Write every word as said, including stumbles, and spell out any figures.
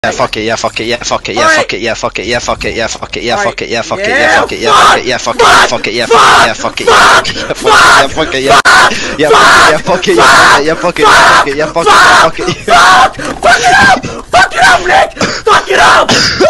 Yeah, fuck it, yeah, fuck it, yeah, fuck it, yeah, fuck it, yeah, fuck it, yeah, fuck it, yeah, fuck it, yeah, fuck it, yeah, fuck it, yeah, fuck it, yeah, fuck it, yeah, fuck it, yeah, fuck it, yeah, fuck it, yeah, fuck it, yeah, yeah, fuck it, yeah, fuck it, yeah, fuck it, yeah, fuck it, yeah, fuck it, yeah, fuck it, yeah, fuck it, yeah, fuck it up, fuck it up, Nick, fuck it up.